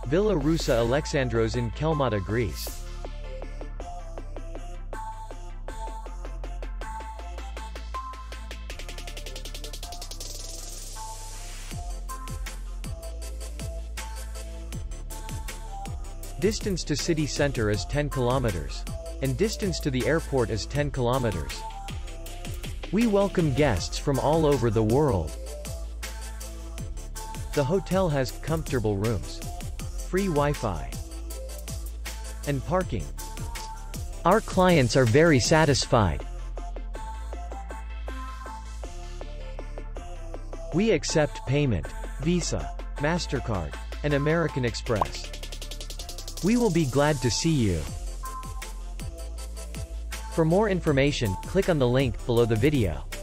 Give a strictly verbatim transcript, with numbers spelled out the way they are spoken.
Villa Russa Alexandros in Khelmata, Greece. Distance to city center is ten kilometers. And distance to the airport is ten kilometers. We welcome guests from all over the world. The hotel has comfortable rooms, free Wi-Fi, and parking. Our clients are very satisfied. We accept payment, Visa, MasterCard, and American Express. We will be glad to see you. For more information, click on the link below the video.